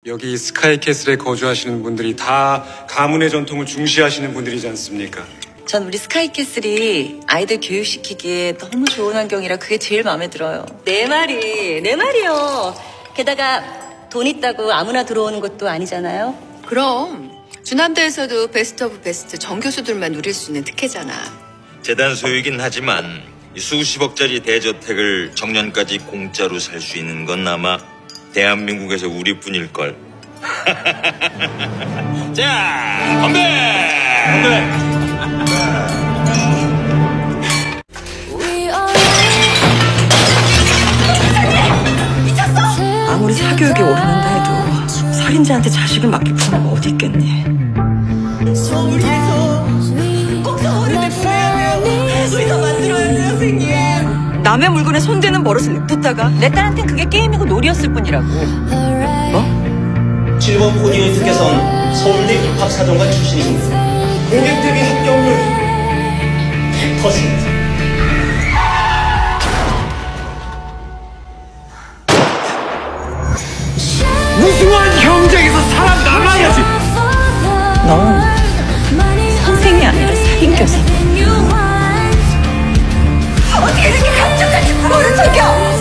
여기 스카이캐슬에 거주하시는 분들이 다 가문의 전통을 중시하시는 분들이지 않습니까? 전 우리 스카이캐슬이 아이들 교육시키기에 너무 좋은 환경이라 그게 제일 마음에 들어요. 내 말이요. 게다가 돈 있다고 아무나 들어오는 것도 아니잖아요. 그럼 주남대에서도 베스트 오브 베스트 정교수들만 누릴 수 있는 특혜잖아. 재단 소유이긴 하지만 수십억짜리 대저택을 정년까지 공짜로 살 수 있는 건 아마 대한민국에서 우리뿐일걸. 자, 건배! 아무리 사교육이 오르는다 해도 살인자한테 자식을 맡길 부모가 어디 있겠니? 서울을 위해서 꼭 서울을 대표해야 돼요. 의사 만들어야 돼요, 선생님. 남의 물건에 손대는 버릇을 냅뒀다가 내 딸한텐 그게 게임이고 놀이였을 뿐이라고. 뭐? 7번 포니우스께서는 서울대 입학사정관 출신입니다. 공개 대비 합격률 100%. 무수한 경쟁에서 살아남아야지. 넌 선생이 아니라 살인교사. 어떻게 이렇게 감쪽같이 부모를 속여?